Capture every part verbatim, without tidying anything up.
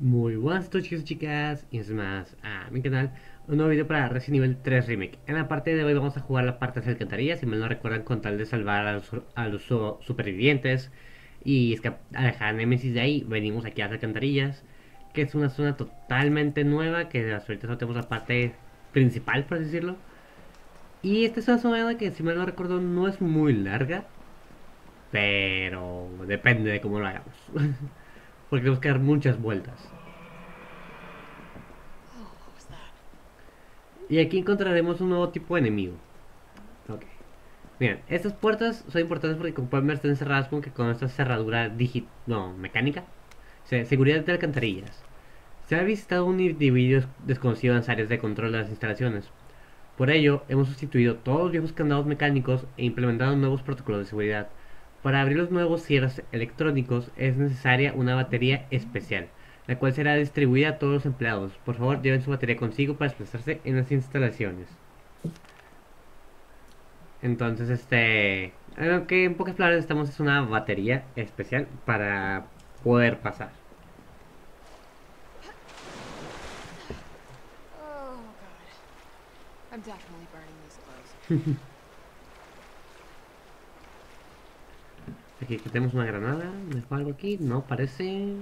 Muy buenas noches, chicos y chicas, y es más a mi canal, un nuevo video para Resident Evil tres Remake. En la parte de hoy vamos a jugar la parte de las alcantarillas, si mal no recuerdan, con tal de salvar a los, a los su- supervivientes y escap- alejar a Nemesis de ahí. Venimos aquí a las alcantarillas, que es una zona totalmente nueva, que hasta ahorita solo tenemos la parte principal, por así decirlo. Y esta es una zona que, si mal no recuerdo, no es muy larga, pero depende de cómo lo hagamos. Porque tenemos que dar muchas vueltas. Oh, what was that? Y aquí encontraremos un nuevo tipo de enemigo. Ok. Bien, estas puertas son importantes porque como pueden ver están cerradas como que con esta cerradura digi no, mecánica. Se seguridad de alcantarillas. Se ha visitado un individuo desconocido en las áreas de control de las instalaciones. Por ello, hemos sustituido todos los viejos candados mecánicos e implementado nuevos protocolos de seguridad. Para abrir los nuevos cierres electrónicos es necesaria una batería especial, la cual será distribuida a todos los empleados. Por favor, lleven su batería consigo para desplazarse en las instalaciones. Entonces, este... Lo que en pocas palabras estamos es una batería especial para poder pasar. Oh, God. I'm definitely burning these clothes. Aquí tenemos una granada. ¿Dejo algo aquí? No, parece...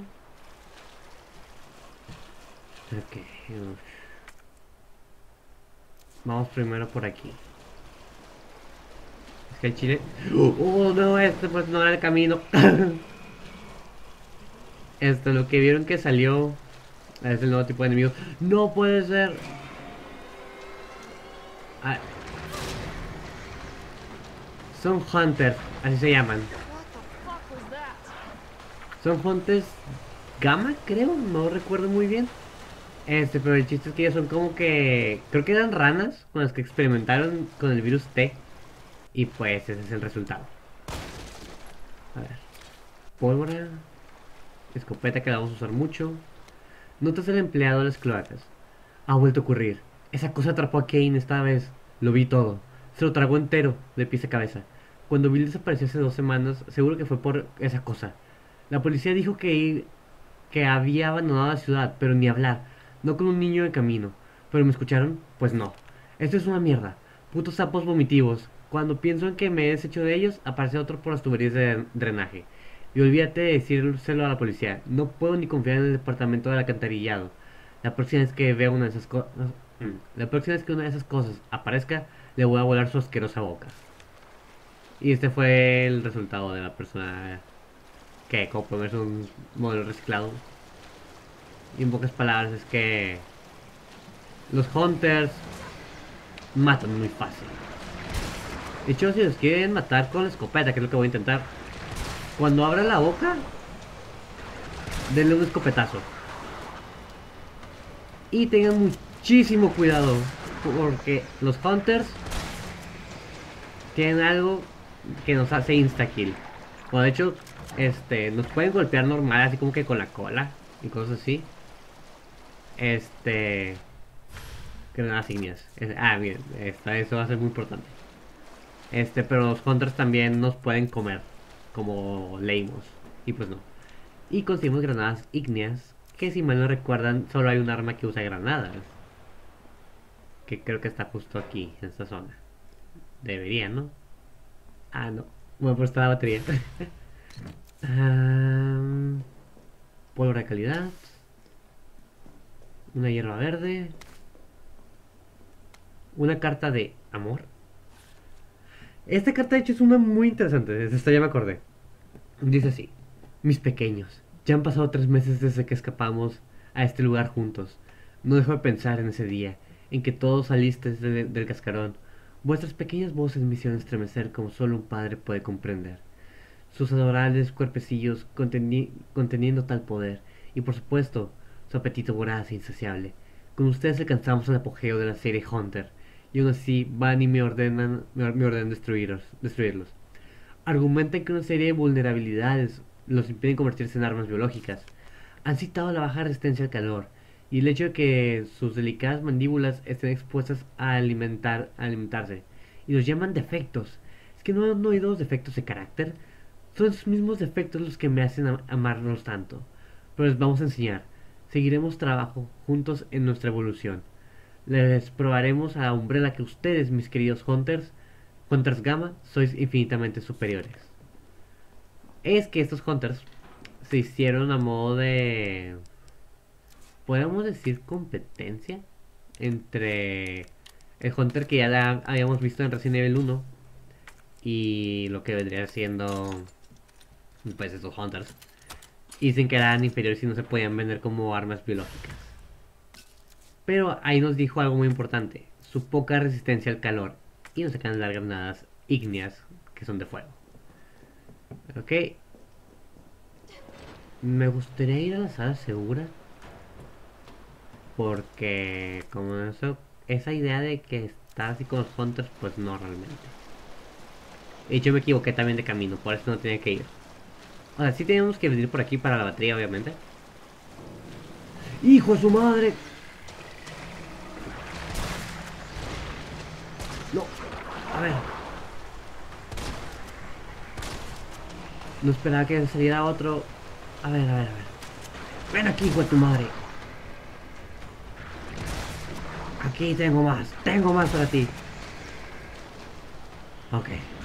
Ok. Uf. Vamos primero por aquí. Es que el chile... ¡Oh, no! Este pues no era el camino. Esto, lo que vieron que salió... Es el nuevo tipo de enemigo. ¡No puede ser! Ah, son Hunters, así se llaman. What the fuck was that? Son Hunters Gamma, creo, no recuerdo muy bien. Este, pero el chiste es que ellos son como que... Creo que eran ranas con las que experimentaron con el virus T. Y pues ese es el resultado. A ver. Pólvora. Escopeta que la vamos a usar mucho. Notas del empleado de las cloacas. Ha vuelto a ocurrir. Esa cosa atrapó a Kane esta vez. Lo vi todo. Se lo tragó entero, de pies a cabeza. Cuando Bill desapareció hace dos semanas, seguro que fue por esa cosa. La policía dijo que, que había abandonado la ciudad, pero ni hablar. No con un niño de camino. ¿Pero me escucharon? Pues no. Esto es una mierda. Putos sapos vomitivos. Cuando pienso en que me he deshecho de ellos, aparece otro por las tuberías de drenaje. Y olvídate de decírselo a la policía. No puedo ni confiar en el departamento del alcantarillado. La próxima vez que vea una de esas cosas... La próxima vez que una de esas cosas aparezca, le voy a volar su asquerosa boca. Y este fue el resultado de la persona que, como puede ver, es un modelo reciclado. Y en pocas palabras es que los hunters matan muy fácil. De hecho, si los quieren matar con la escopeta, que es lo que voy a intentar, cuando abra la boca, denle un escopetazo. Y tengan muchísimo cuidado, porque los hunters tienen algo que nos hace insta-kill. Bueno, de hecho, este, nos pueden golpear normal, así como que con la cola y cosas así. Este... Granadas ignias. Ah, bien, esta, eso va a ser muy importante. Este, pero los hunters también nos pueden comer, como leímos. Y pues no. Y conseguimos granadas ígneas, que si mal no recuerdan, solo hay un arma que usa granadas. Que creo que está justo aquí, en esta zona. Debería, ¿no? Ah, no. Bueno, pues está la batería. um, Pólvora de calidad. Una hierba verde. Una carta de amor. Esta carta de hecho es una muy interesante. De esta ya me acordé. Dice así. Mis pequeños, ya han pasado tres meses desde que escapamos a este lugar juntos. No dejo de pensar en ese día, en que todos salisteis de- del cascarón. Vuestras pequeñas voces me hicieron estremecer como solo un padre puede comprender. Sus adorables cuerpecillos conteni- conteniendo tal poder, y por supuesto, su apetito voraz e insaciable. Con ustedes alcanzamos el apogeo de la serie Hunter, y aún así van y me ordenan, me me ordenan destruiros, destruirlos. Argumentan que una serie de vulnerabilidades los impiden convertirse en armas biológicas. Han citado la baja resistencia al calor y el hecho de que sus delicadas mandíbulas estén expuestas a, alimentar, a alimentarse. Y los llaman defectos. Es que no han oído los defectos de carácter. Son esos mismos defectos los que me hacen am- amarlos tanto. Pero les vamos a enseñar. Seguiremos trabajo juntos en nuestra evolución. Les probaremos a la Umbrella que ustedes, mis queridos Hunters, Hunters Gamma, sois infinitamente superiores. Es que estos Hunters se hicieron a modo de... podemos decir competencia entre el Hunter que ya la habíamos visto en Resident Evil uno y lo que vendría siendo pues esos Hunters. Y dicen que eran inferiores y no se podían vender como armas biológicas. Pero ahí nos dijo algo muy importante: su poca resistencia al calor y no sacan las granadas ígneas que son de fuego. Ok. Me gustaría ir a la sala segura. Porque como eso, esa idea de que está así con los hunters, pues no realmente. Y yo me equivoqué también de camino, por eso no tenía que ir. O sea, sí tenemos que venir por aquí para la batería, obviamente. ¡Hijo de su madre! No, a ver. No esperaba que saliera otro. A ver, a ver, a ver. Ven aquí, hijo de tu madre. Aquí tengo más, tengo más para ti. Ok.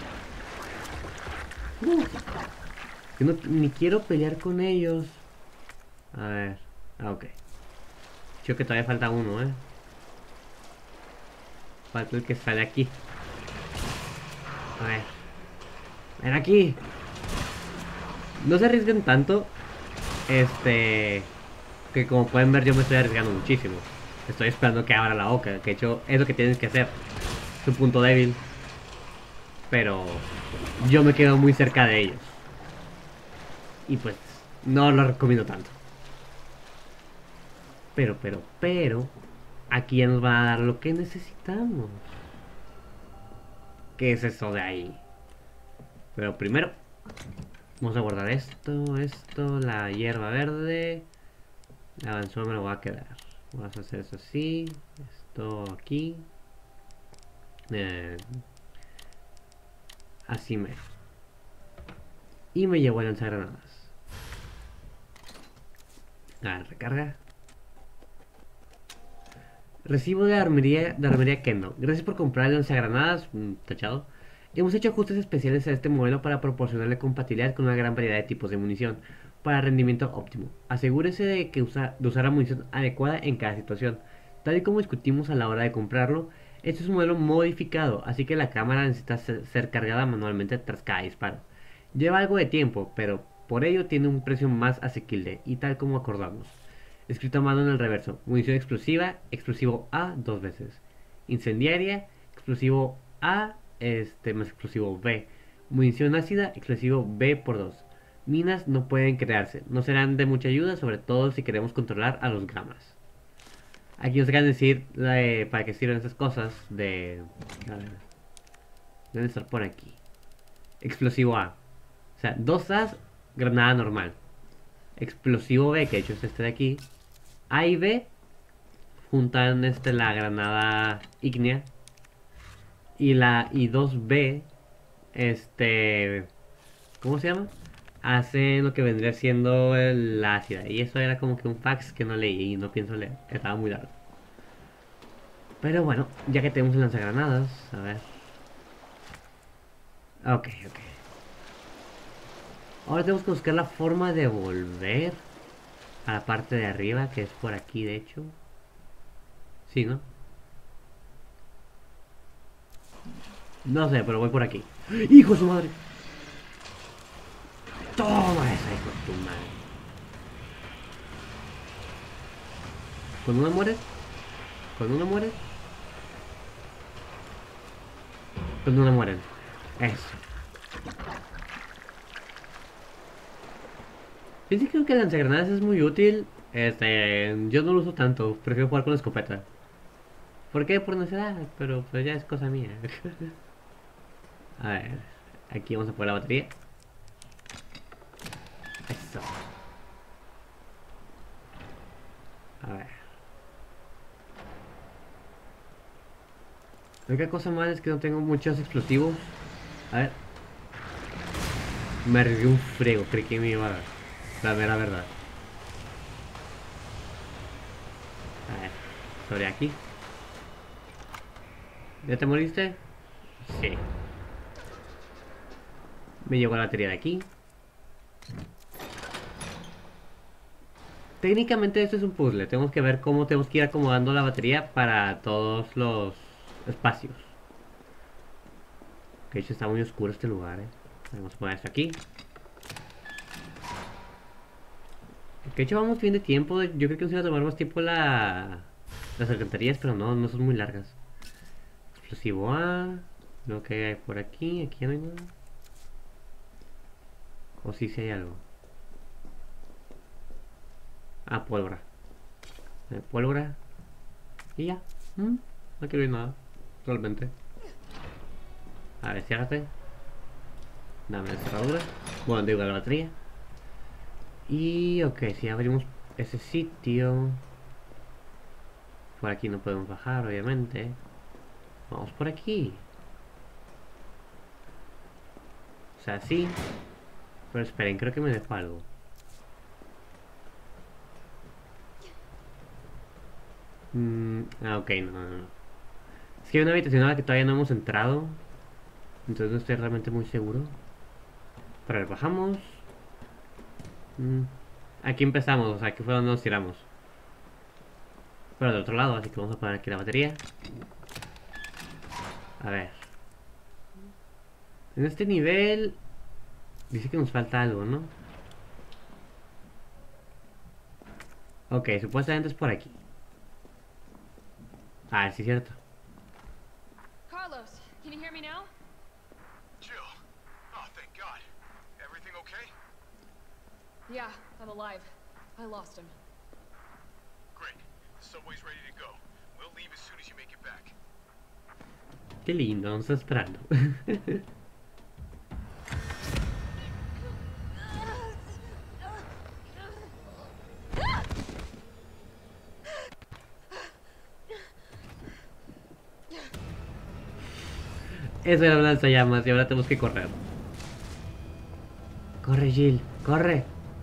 Uh, yo no, ni quiero pelear con ellos. A ver. Ah, ok. Creo que todavía falta uno, eh. Falta el que sale aquí. A ver. Ven aquí. No se arriesguen tanto. Este... Que como pueden ver yo me estoy arriesgando muchísimo. Estoy esperando que abra la boca. Que de hecho es lo que tienes que hacer. Es un punto débil. Pero... yo me quedo muy cerca de ellos. Y pues... no lo recomiendo tanto. Pero, pero, pero... aquí ya nos van a dar lo que necesitamos. ¿Qué es eso de ahí? Pero primero... vamos a guardar esto, esto, la hierba verde. La avanzó me lo voy a quedar. Vamos a hacer eso así. Esto aquí. Eh, así me. Y me llevo a lanzar granadas. A ver, recarga. Recibo de armería, de armería Kendo. Gracias por comprar el lanzagranadas. Mmm, tachado. Hemos hecho ajustes especiales a este modelo para proporcionarle compatibilidad con una gran variedad de tipos de munición para rendimiento óptimo. Asegúrese de, que usa, de usar la munición adecuada en cada situación. Tal y como discutimos a la hora de comprarlo, este es un modelo modificado, así que la cámara necesita ser, ser cargada manualmente tras cada disparo. Lleva algo de tiempo, pero por ello tiene un precio más asequible y tal como acordamos. Escrito a mano en el reverso: munición explosiva, explosivo A dos veces. Incendiaria, explosivo A, este más explosivo B. Munición ácida, explosivo B por dos. Minas no pueden crearse, no serán de mucha ayuda, sobre todo si queremos controlar a los gamas. Aquí nos acaban de decir eh, para qué sirven esas cosas de... a ver, deben estar por aquí. Explosivo A. O sea, dos A's, granada normal. Explosivo B, que de hecho es este de aquí. A y B juntan este, la granada ígnea. Y la y dos B, este... ¿cómo se llama? Hacen lo que vendría siendo el, la ácida. Y eso era como que un fax que no leí y no pienso leer. Estaba muy largo. Pero bueno, ya que tenemos el lanzagranadas, a ver. Ok, ok. Ahora tenemos que buscar la forma de volver a la parte de arriba, que es por aquí de hecho. Sí, ¿no? No sé, pero voy por aquí. ¡Hijo de su madre! Toma esa, hijo de tu madre. ¿Con una mueres? ¿Con una mueres? Con una mueren. Eso. Yo sí creo que el lanzagranadas es muy útil. Este, yo no lo uso tanto, prefiero jugar con la escopeta. ¿Por qué? Por necesidad, pero pues ya es cosa mía. A ver, aquí vamos a poner la batería. Eso. A ver. La única cosa mal es que no tengo muchos explosivos. A ver. Me arriesgué un frego, creí que me iba a dar. La mera verdad. sobre aquí. ¿Ya te moriste? Sí. Me llegó la batería de aquí. Técnicamente esto es un puzzle. Tenemos que ver cómo tenemos que ir acomodando la batería para todos los espacios. De hecho está muy oscuro este lugar, eh. Vamos a poner esto aquí. De hecho vamos bien de tiempo. Yo creo que nos iba a tomar más tiempo la... las alcantarillas, pero no, no son muy largas. Explosivo A. Lo que hay por aquí. Aquí ya no hay nada. O sí, sí hay algo. Ah, pólvora. Eh, pólvora. Y ya. Mm, no quiero ir nada. Realmente. A ver, ciérrate. Dame la cerradura. Bueno, digo la batería. Y ok, si abrimos ese sitio. Por aquí no podemos bajar, obviamente. Vamos por aquí. O sea, sí. Pero esperen, creo que me dejó algo. Mm, ah, ok, no, no, no. Es que hay una habitación a la que todavía no hemos entrado. Entonces no estoy realmente muy seguro. Pero a ver, bajamos. Mm, aquí empezamos, o sea, aquí fue donde nos tiramos. Pero del otro lado, así que vamos a poner aquí la batería. A ver. En este nivel... dice que nos falta algo, ¿no? Ok, supuestamente es por aquí. Ah, sí es cierto. Carlos, can you hear me now? Jill. Oh, thank God. Everything okay? Yeah, I'm alive. I lost him. Great. The subway's ready to go. We'll leave as soon as you make it back. Qué lindo, nos está esperando. Eso era un lanzallamas y ahora tenemos que correr. Corre, Jill, corre.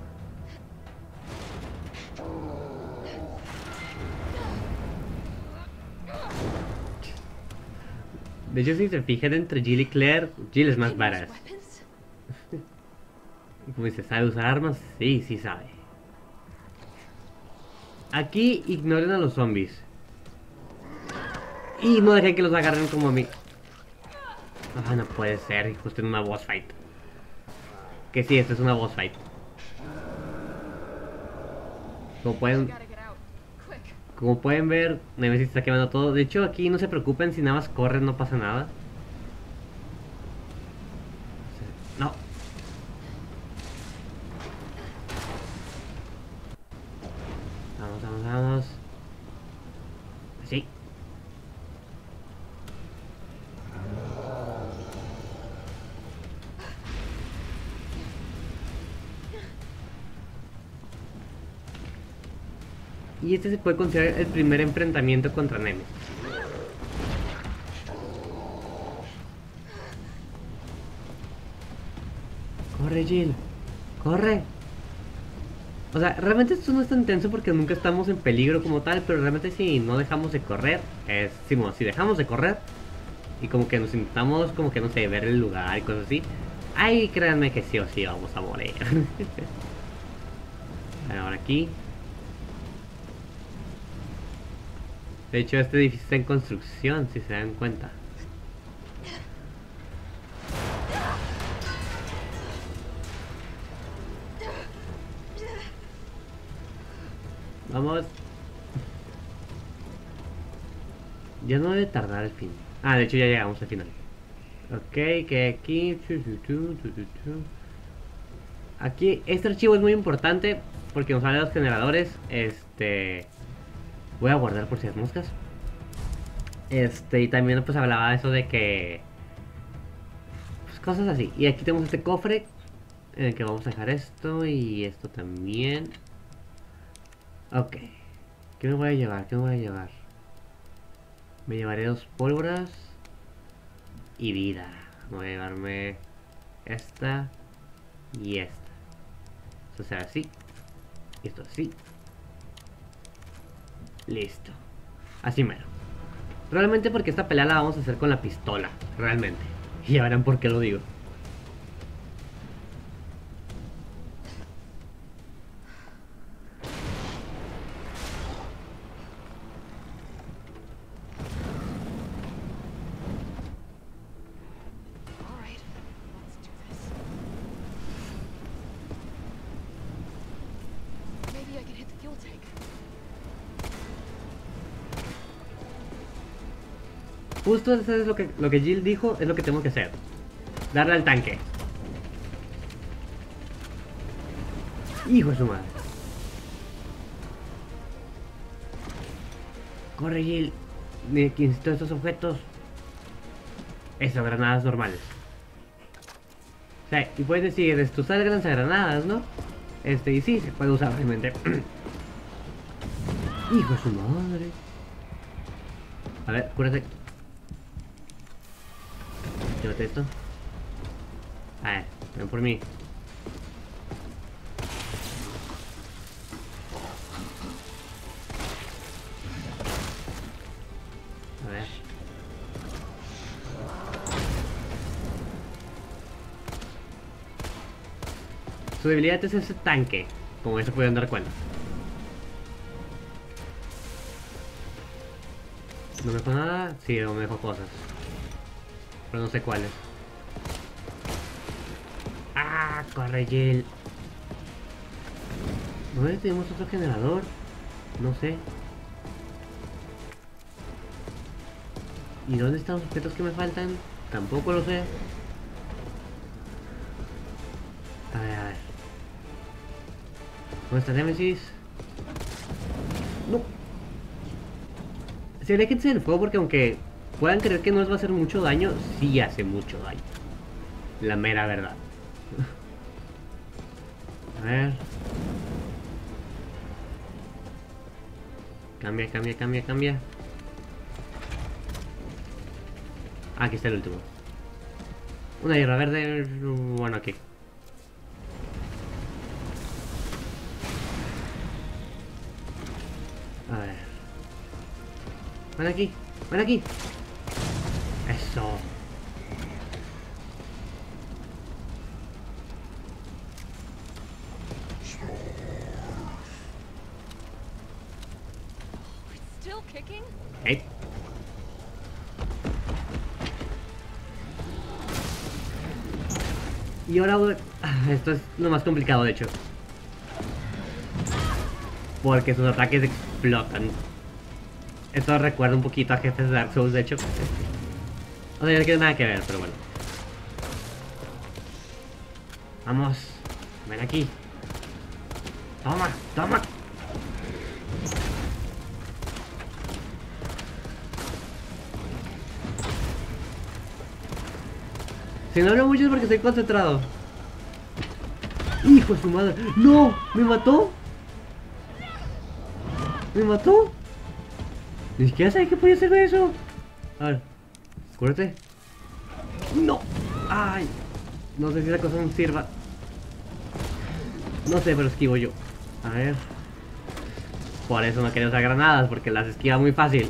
De hecho, si se fijan entre Jill y Claire, Jill es más badass. Como dice, ¿sabe usar armas? Sí, sí sabe. Aquí ignoren a los zombies. Y no dejen que los agarren como a mí. Ah, no puede ser, justo en una boss fight. Que sí, esto es una boss fight. Como pueden, Gotta get out. Quick. como pueden ver, Nemesis está quemando todo. De hecho, aquí no se preocupen, si nada más corren no pasa nada. No. Vamos, vamos, vamos. Sí. Y este se puede considerar el primer enfrentamiento contra Nemesis. Corre, Jill. Corre. O sea, realmente esto no es tan tenso porque nunca estamos en peligro como tal, pero realmente si no dejamos de correr, es... Si, bueno, si dejamos de correr y como que nos intentamos como que no sé, ver el lugar y cosas así, ay, créanme que sí o sí vamos a morir. Ahora aquí. De hecho, este edificio está en construcción, si se dan cuenta. Vamos. Ya no debe tardar el fin. Ah, de hecho ya llegamos al final. Ok, que aquí... Aquí, este archivo es muy importante porque nos habla de los generadores. Este... Voy a guardar por si las moscas. Este, y también pues hablaba de eso de que... Pues cosas así. Y aquí tenemos este cofre en el que vamos a dejar esto y esto también. Ok. ¿Qué me voy a llevar? ¿Qué me voy a llevar? Me llevaré dos pólvoras y vida. Voy a llevarme esta y esta. Esto será así. Y esto así. Listo. Así mero. Realmente porque esta pelea la vamos a hacer con la pistola. Realmente. Y ya verán por qué lo digo. All right, let's do this. Maybe I can hit the fuel tank. Justo eso es lo que, lo que Jill dijo, es lo que tenemos que hacer. Darle al tanque. Hijo de su madre. Corre, Jill. Necesito estos objetos. Eso, granadas normales. O sea, y puedes decir, esto usar lanzagranadas, ¿no? Este, y sí, se puede usar realmente. Hijo de su madre. A ver, cúrate. Llévate esto. A ver, ven por mí. A ver. Su debilidad es ese tanque, como ya se pueden dar cuenta. ¿No me dejó nada? Sí, no me dejó cosas. Pero no sé cuáles. ¡Ah! Corre, Jill. ¿Dónde tenemos otro generador? No sé. ¿Y dónde están los objetos que me faltan? Tampoco lo sé. A ver, a ver. ¿Dónde está Nemesis? No. Se aléjense del fuego porque aunque puedan creer que no les va a hacer mucho daño, sí hace mucho daño. La mera verdad. A ver. Cambia, cambia, cambia, cambia. Ah, aquí está el último. Una hierba verde. Bueno, aquí. A ver. Ven aquí, ven aquí. Eso. It's still kicking? ¿Eh? Y ahora voy- ah, esto es lo más complicado de hecho. Porque sus ataques explotan. Esto recuerda un poquito a jefes de Dark Souls, de hecho. O sea, no tiene nada que ver, pero bueno. Vamos. Ven aquí. Toma, toma. Si no hablo mucho es porque estoy concentrado. Hijo de su madre. ¡No! ¿Me mató? ¿Me mató? Ni siquiera sabía que podía hacer eso. A ver. Cúrate. ¡No! ¡Ay! No sé si la cosa me sirva. No sé, pero esquivo yo. A ver. Por eso no quería usar granadas, porque las esquiva muy fácil.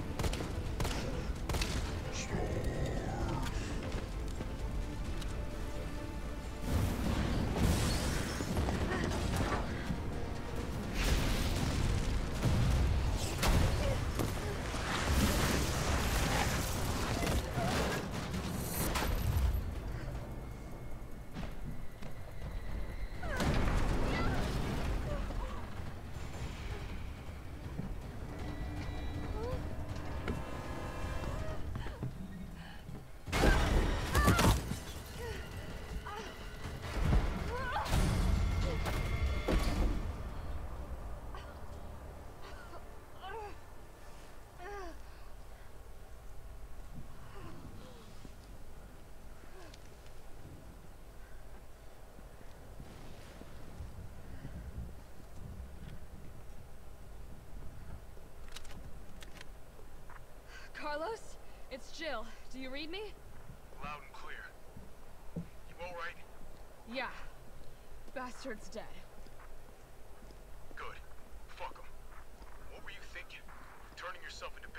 Carlos? It's Jill. Do you read me? Loud and clear. You all right? Yeah. Bastard's dead. Good. Fuck him. What were you thinking? Turning yourself into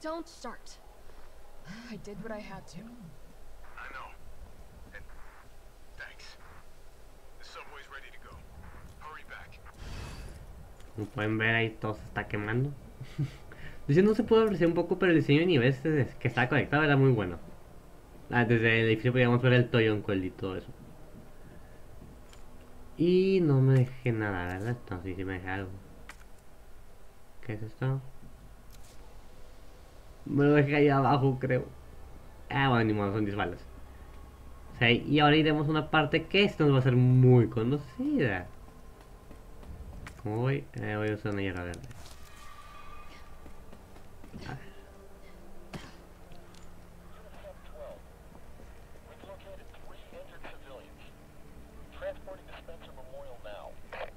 Don't start. I did what I had to. I know. And thanks. The subway's ready to go. Hurry back. Como pueden ver ahí todo se está quemando. Dice no se puede apreciar un poco, pero el diseño de niveles desde que estaba conectado era muy bueno. Ah, desde el edificio podíamos ver el Toyoncoel y todo eso. Y no me dejé nada, ¿verdad? No, sí, sí me dejé algo. ¿Qué es esto? Me lo dejé ahí abajo, creo. Ah, bueno, ni modo, son diez balas. O sea, y ahora iremos a una parte que esto nos va a ser muy conocida. ¿Cómo voy? Eh, voy a usar una hierba verde. A ver. We've located three injured civilians. Transporting to Spencer Memorial now.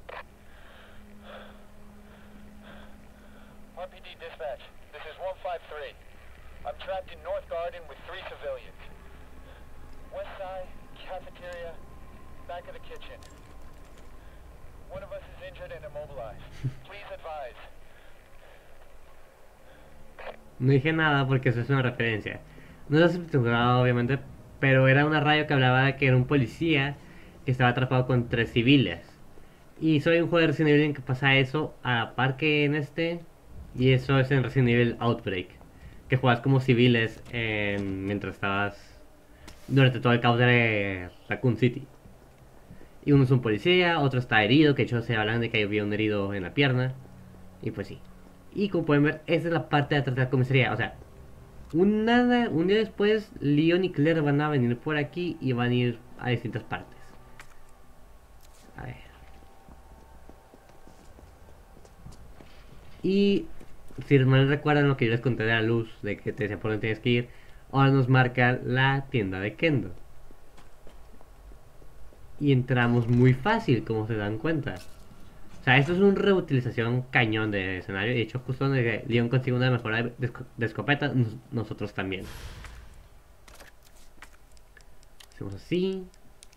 R P D dispatch. This is one five three. I'm trapped in North Garden with three civilians. West side, cafeteria, back of the kitchen. One of us is injured and immobilized. Please advise. No dije nada porque eso es una referencia. No es subtitulado, obviamente, pero era una radio que hablaba de que era un policía que estaba atrapado con tres civiles. Y soy un juego de Resident Evil en que pasa eso a la par que en este. Y eso es en Resident Evil Outbreak. Que juegas como civiles en- mientras estabas durante todo el caos de Raccoon City. Y uno es un policía, otro está herido, que de hecho se hablan de que había un herido en la pierna. Y pues sí. Y como pueden ver, esta es la parte de atrás de la comisaría. O sea, un, nada, un día después, Leon y Claire van a venir por aquí y van a ir a distintas partes. A ver. Y si mal recuerdan lo que yo les conté de la luz, de que te decía por dónde tienes que ir, ahora nos marca la tienda de Kendo. Y entramos muy fácil, como se dan cuenta. O sea, esto es una reutilización cañón de escenario. De hecho, justo donde Leon consigue una mejora de, esco- de escopeta, nos- nosotros también. Hacemos así.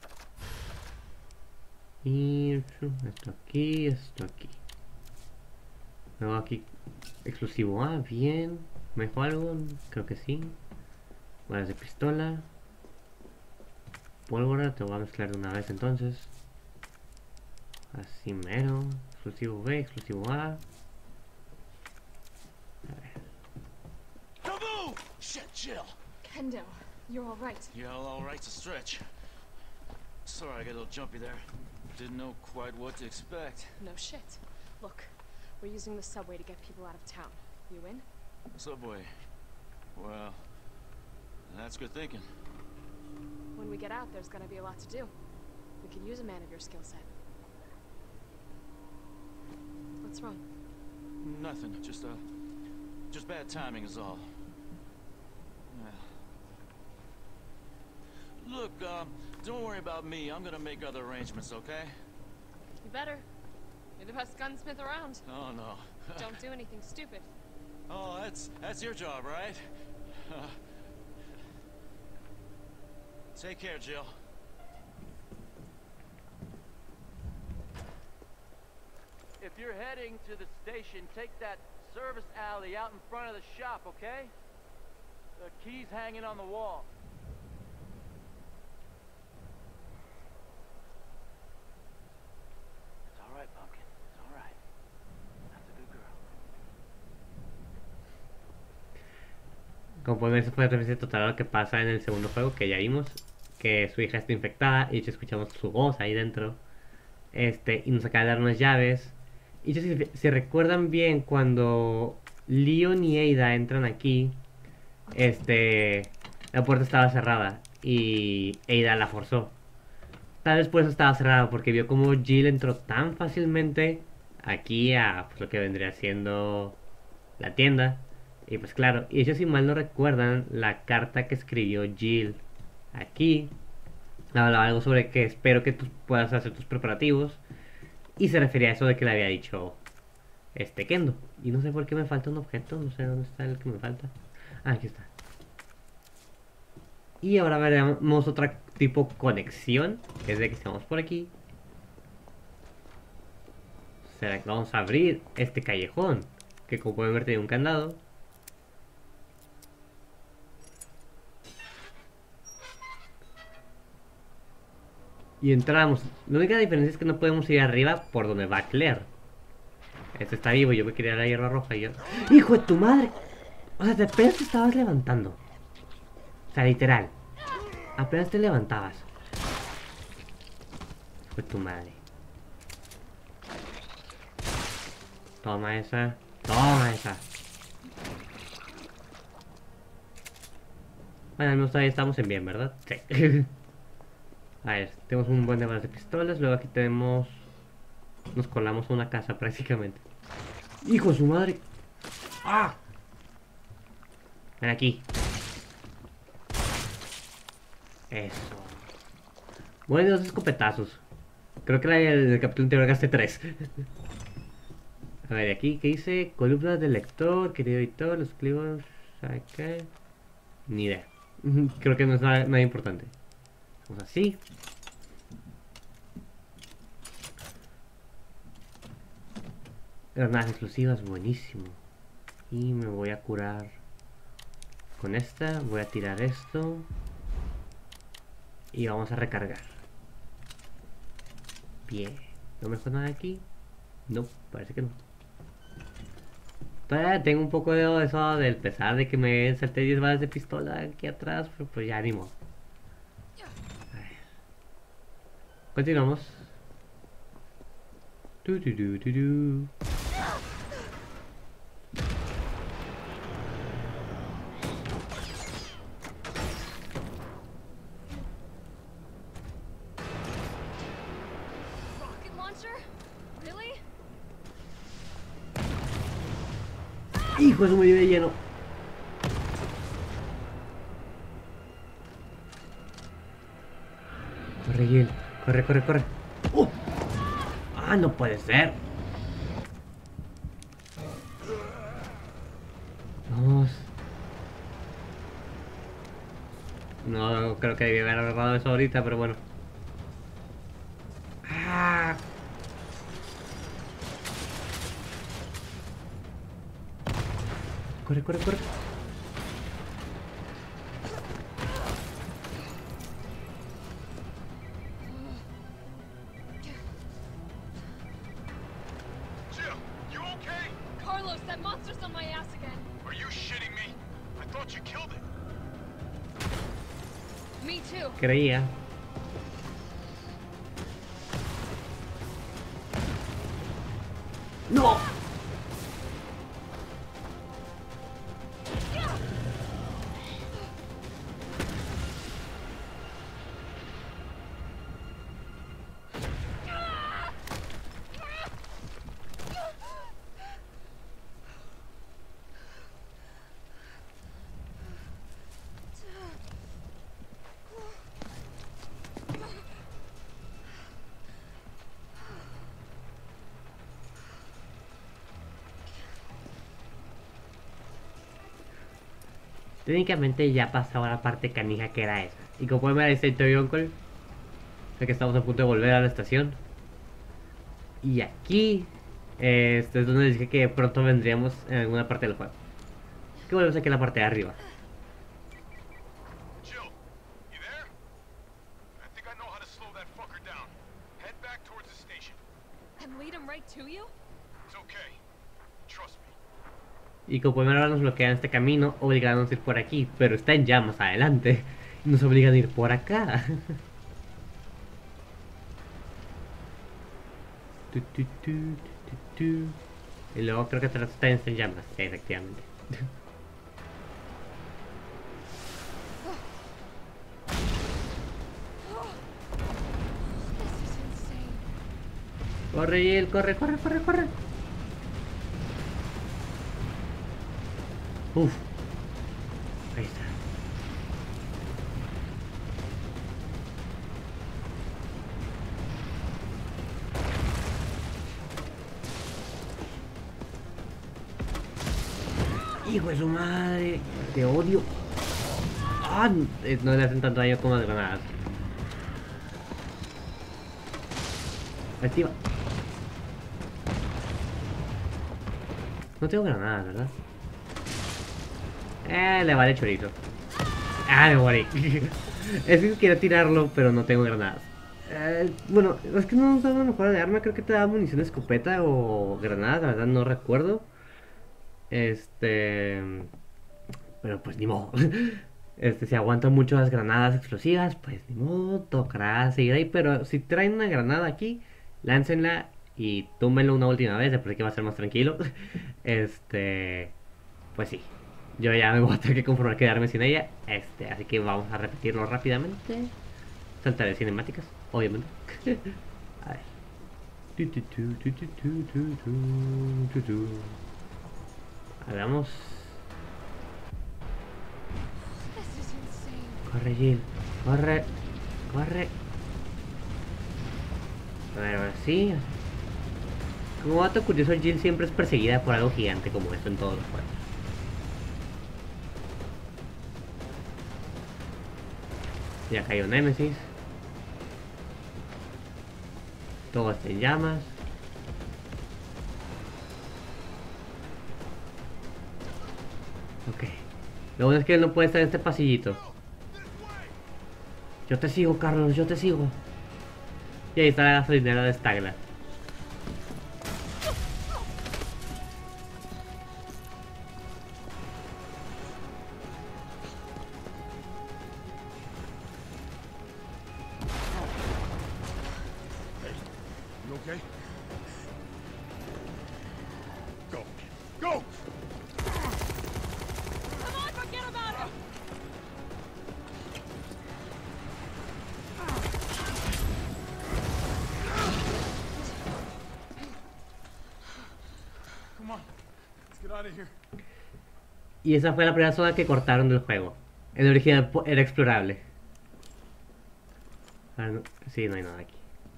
Y esto aquí, esto aquí. Luego aquí, explosivo A, bien. ¿Me dejó algo? Creo que sí. Balas de pistola. Pólvora, te voy a mezclar de una vez entonces. Así mero. Explosivo B, explosivo A. A ver. Kaboom! Shit, Jill. Kendo, you're all right. Yeah, all right's a stretch. Sorry, I got a little jumpy there. Didn't know quite what to expect. No shit. Look, we're using the subway to get people out of town. You in? Subway. Well, that's good thinking. When we get out, there's gonna be a lot to do. We could use a man of your skill set. What's wrong? Nothing. Just uh, just bad timing is all. Yeah. Look, um, don't worry about me. I'm gonna make other arrangements, okay? You better. You're the best gunsmith around. Oh no. Don't do anything stupid. Oh, that's that's your job, right? Take care, Jill. If you're heading to the station, take that service alley out in front of the shop, okay? The key's hanging on the wall. It's all right, Pumpkin. It's all right. That's a good girl. Como pueden ver, eso fue referencia total a lo que pasa en el segundo juego que ya vimos. Que su hija está infectada y de hecho escuchamos su voz ahí dentro. Este, y nos acaba de dar unas llaves. Y de hecho, si, si recuerdan bien, cuando Leon y Ada entran aquí, este, la puerta estaba cerrada y Ada la forzó. Tal vez por eso estaba cerrada, porque vio como Jill entró tan fácilmente aquí a pues, lo que vendría siendo la tienda. Y pues claro, y de hecho si mal no recuerdan, la carta que escribió Jill aquí hablaba algo sobre que espero que tú puedas hacer tus preparativos. Y se refería a eso de que le había dicho este Kendo. Y no sé por qué me falta un objeto, no sé dónde está el que me falta. Ah, aquí está. Y ahora veremos otra tipo conexión, que es de que estamos por aquí. Será que vamos a abrir este callejón, que como pueden ver tiene un candado. Y entramos. La única diferencia es que no podemos ir arriba por donde va Claire. Este está vivo, yo me quería la hierba roja y yo... ¡Hijo de tu madre! O sea, apenas te estabas levantando. O sea, literal. Apenas te levantabas. Hijo de tu madre. Toma esa. Toma esa. Bueno, al menos todavía estamos en bien, ¿verdad? Sí. A ver, tenemos un buen de balas de pistolas. Luego aquí tenemos... Nos colamos a una casa prácticamente. ¡Hijo de su madre! ¡Ah! Ven aquí. Eso. Bueno, dos escopetazos. Creo que en el, el capítulo anterior gasté tres. A ver, aquí, ¿qué dice? Columnas del lector, querido editor, los clivos... Acá... Ni idea. Creo que no es nada, nada importante. Vamos así. Granadas explosivas, buenísimo. Y me voy a curar con esta. Voy a tirar esto. Y vamos a recargar. Bien. ¿No me nada aquí? No, parece que no. Todavía tengo un poco de eso del pesar de que me salté diez balas de pistola aquí atrás, pero pues ya ni modo. A ver. Continuamos. Du, du, du, du, du. Rocket launcher? Really? ¡Hijo de su medio de lleno! Corre, Gil. Corre, corre, corre. ¡Uh! ¡Ah, no puede ser! Vamos. No creo que debía haber agarrado eso ahorita, pero bueno. ¡Ah! Corre, corre, corre. Jill, you okay? Carlos, that monster's on my ass again. Are you shitting me? I thought you killed it. Me too. Creía. ¡No! Técnicamente ya pasaba la parte canija que era esa. Y como pueden ver, este Toy Uncle. Sé que estamos a punto de volver a la estación. Y aquí eh, este es donde dije que pronto vendríamos en alguna parte del juego. Que volvemos aquí a la parte de arriba. Jill, you there? I think I know how to slow that fucker down. Head back towards the station. And lead him right to you? It's okay. Trust me. Y como pueden ver, ahora nos bloquean este camino, obligándonos a ir por aquí. Pero está en llamas adelante. Y nos obligan a ir por acá. Tu, tu, tu, tu, tu. Y luego creo que atrás está en llamas. Sí, efectivamente. This is insane. Corre, Jill, corre, corre, corre, corre. Uf. Ahí está. Hijo de su madre. Te odio. Ah, no le hacen tanto daño como las granadas. Activa. No tengo granadas, ¿verdad? Eh, le vale chorizo. Ah, me morí. Es que quiero tirarlo, pero no tengo granadas. Eh, bueno, es que no nos da una mejora de arma, creo que te da munición de escopeta o granadas, la verdad no recuerdo. Este. Pero pues ni modo. Este, si aguantan mucho las granadas explosivas, pues ni modo, tocará seguir ahí. Pero si traen una granada aquí, láncenla y túmenlo una última vez, después de que va a ser más tranquilo. Este. Pues sí. Yo ya me voy a tener que conformar a quedarme sin ella. Este, así que vamos a repetirlo rápidamente. Saltaré cinemáticas, obviamente. A ver. Tu, tu, tu, tu, tu, tu, tu, tu, tu, tu. Hagamos. This is insane. Corre, Jill. Corre. Corre. A ver, ahora sí. Como dato curioso, Jill siempre es perseguida por algo gigante como esto en todos los juegos. Ya cayó Nemesis. Todo está en llamas. Ok. Lo bueno es que él no puede estar en este pasillito. Yo te sigo, Carlos, yo te sigo. Y ahí está la gasolinera de Stagla. You okay? Go. Go! Come on, forget about it! Come on. Let's get out of here. Y esa fue la primera zona que cortaron del juego. El original po- era explorable. Ah, no. Sí, no hay nada aquí.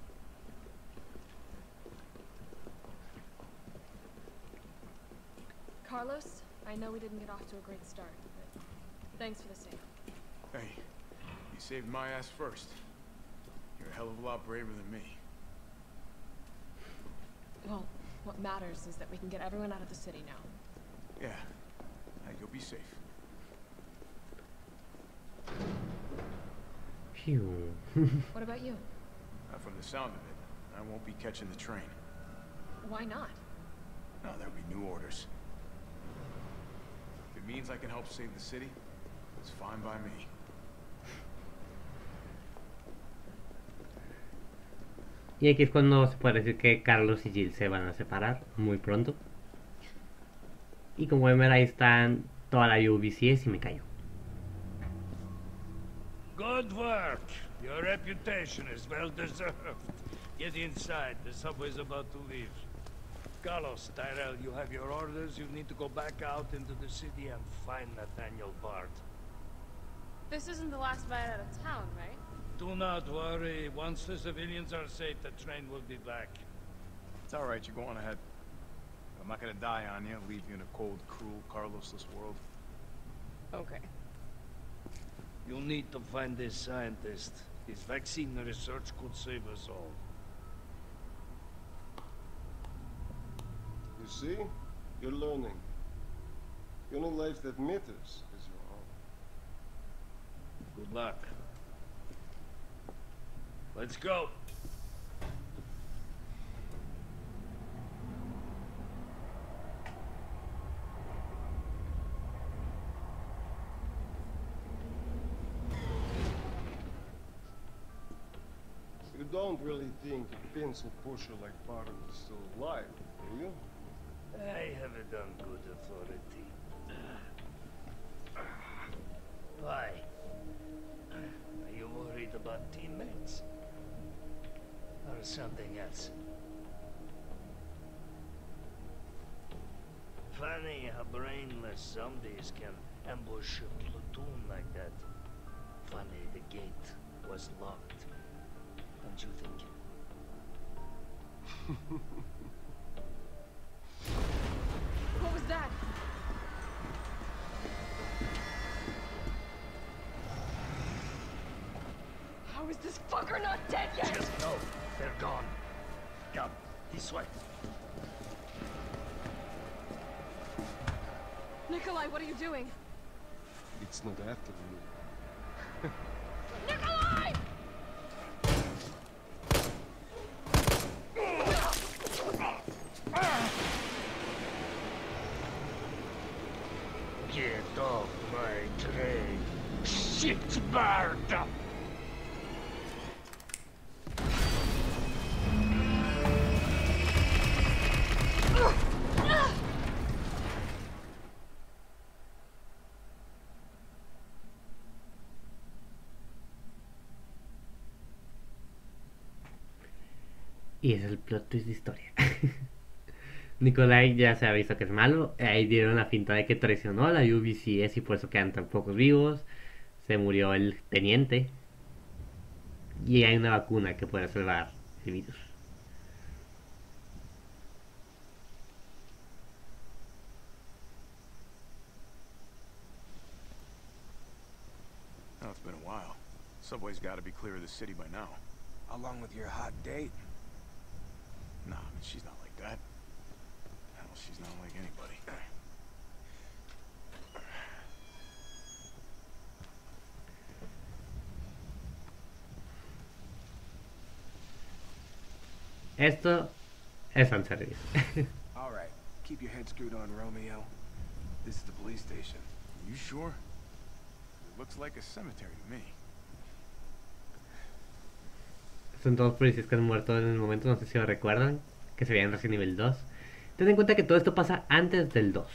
Carlos, I know we didn't get off to a great start, but thanks for the save. Hey, you saved my ass first. You're a hell of a lot braver than me. Well, what matters is that we can get everyone out of the city now. Yeah. Hey, you'll be safe. Phew. What about you? Uh, from the sound of it, I won't be catching the train. Why not? No, there'll be new orders. If it means I can help save the city, it's fine by me. Y aquí es cuando se puede decir que Carlos y Jill se van a separar muy pronto. Y como ven ver ahí están toda la U B C S y me callo. Good work. Your reputation is well deserved. Get inside. The subway's about to leave. Carlos, Tyrell, you have your orders. You need to go back out into the city and find Nathaniel Bard. This isn't the last ride out of town, right? Do not worry. Once the civilians are safe, the train will be back. It's all right, you go on ahead. I'm not gonna die on you, leave you in a cold, cruel, Carlosless world. Okay. You'll need to find this scientist. His vaccine research could save us all. You see? You're learning. The only life that matters is your own. Good luck. Let's go. You don't really think a pencil pusher like Bard is still alive, do you? I have it on good authority. Why? Are you worried about teammates? Or something else? Funny how brainless zombies can ambush a platoon like that. Funny the gate was locked. Don't you think? What was that? How is this fucker not dead yet? Just know they're gone. Come, this way. Nikolai, what are you doing? It's not after you. Nikolai! Y ese es el plot twist de historia. Nikolai ya se ha visto que es malo. Ahí dieron la finta de que traicionó a la U B C S y por eso quedan tan pocos vivos. Se murió el teniente. Y hay una vacuna que puede salvar el virus. Oh, it's been a while. Subway's got to be clear of the city by now. Along with your hot date. Nah, I mean, she's not like that. Hell, she's not like anybody. Esto es fanservice. All right, keep your head screwed on, Romeo. This is the police station. You sure? It looks like a cemetery to me. Son todos policías que han muerto en el momento, no sé si lo recuerdan, que se veían recién nivel dos. Ten en cuenta que todo esto pasa antes del dos.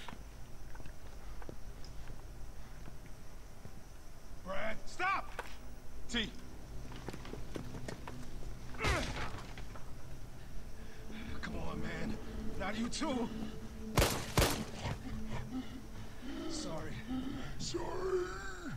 Brad, stop! T. Come on, man. Not you too. Sorry. Sorry.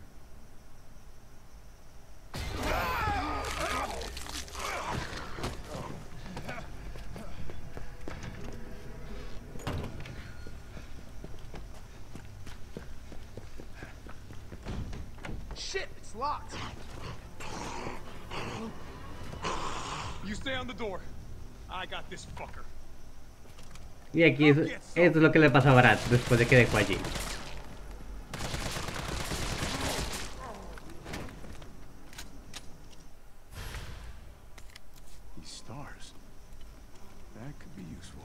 Shit, it's locked. You stay on the door. I got this fucker. Y aquí es, esto es lo que le pasó a Barat después de que dejó allí. These stars. That could be useful.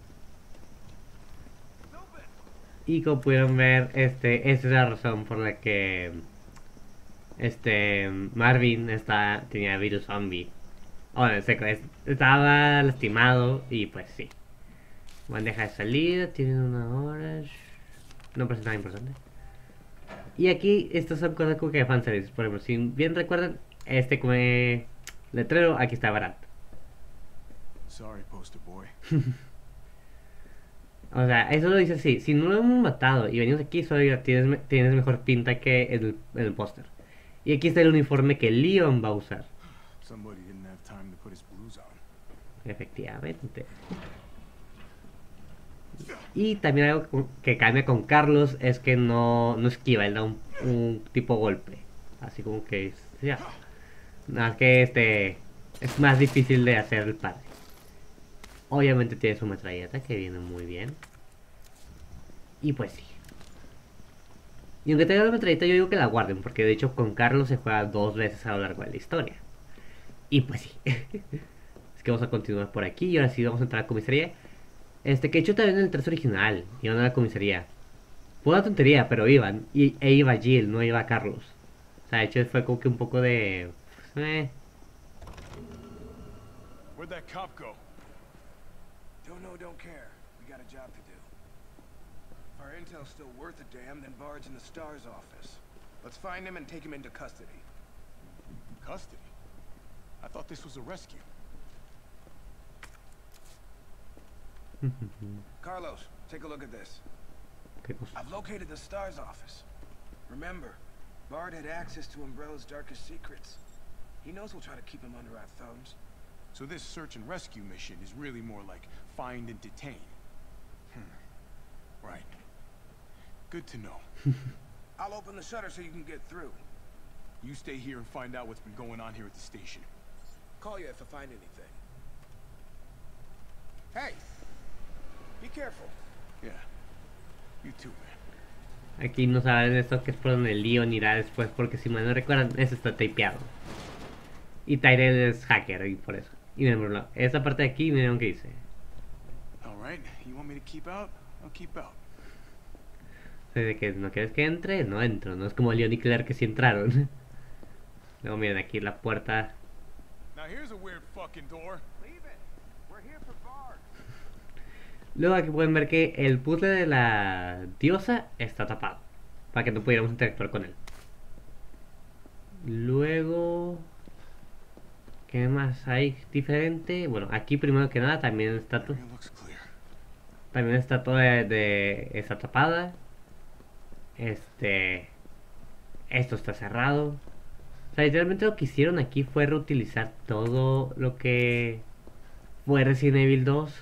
Y como pudieron ver, este, esta es la razón por la que este Marvin está, tenía virus zombie. Bueno, se, estaba lastimado y pues sí. Bandeja de salida, tienen una hora. No pasa nada importante. Y aquí estas son cosas como que fanservice. Por ejemplo, si bien recuerdan, este como letrero, aquí está Barat. Sorry, poster boy. O sea, eso lo dice así. Si no lo hemos matado y venimos aquí, solo tienes, tienes mejor pinta que el, el póster. Y aquí está el uniforme que Leon va a usar. Somebody didn't have time to put his blues on. Efectivamente. Y también algo que cambia con Carlos es que no, no esquiva, él da un, un tipo golpe. Así como que ya. Nada más que este es más difícil de hacer el padre. Obviamente tiene su metralleta que viene muy bien. Y pues sí. Y aunque tenga la metralleta, yo digo que la guarden, porque de hecho con Carlos se juega dos veces a lo largo de la historia. Y pues sí. Es que vamos a continuar por aquí y ahora sí vamos a entrar a la comisaría. Este, que de hecho también en el tres original iban a la comisaría. Fue una tontería, pero iban. Y, e iba Jill, no iba Carlos. O sea, de hecho fue como que un poco de... Eh. Where'd that cop go? Don't know, don't care. We got a job to do. If our intel's still worth a damn, then Bard's in the STARS office. Let's find him and take him into custody. Custody? I thought this was a rescue. Carlos, take a look at this. I've located the STARS office. Remember, Bard had access to Umbrella's darkest secrets. He knows we'll try to keep him under our thumbs. So this search and rescue mission is really more like find and detain. Hmm. Right. Good to know. I'll open the shutter so you can get through. You stay here and find out what's been going on here at the station. Call you if I find anything. Hey! Be careful. Yeah. You too, man. Aquí no saben esto que es por donde Leon irá después, porque si mal no recuerdan, eso está tapeado. Y Tyrell es hacker y por eso. Y miren, por esa parte de aquí, miren qué dice. Alright, you want me to keep out? I'll keep out. O sea, de que no quieres que entre, no entro. No es como Leon y Claire que sí entraron. Luego miren aquí la puerta. Now here's a weird fucking door. Leave it. We're here for Bard. Luego aquí pueden ver que el puzzle de la diosa está tapado, para que no pudiéramos interactuar con él. Luego... ¿Qué más hay diferente? Bueno, aquí primero que nada también está todo. También está todo de, de está tapada. Este, esto está cerrado. O sea, literalmente lo que hicieron aquí fue reutilizar todo lo que fue Resident Evil dos.